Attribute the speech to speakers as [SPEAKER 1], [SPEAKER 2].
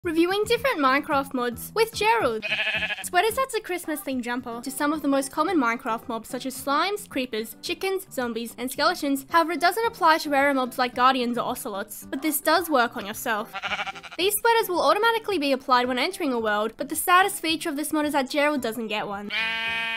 [SPEAKER 1] Reviewing different Minecraft mods with Gerald. Sweaters adds a Christmas-themed jumper to some of the most common Minecraft mobs such as slimes, creepers, chickens, zombies, and skeletons. However, it doesn't apply to rarer mobs like guardians or ocelots, but this does work on yourself. These sweaters will automatically be applied when entering a world, but the saddest feature of this mod is that Gerald doesn't get one.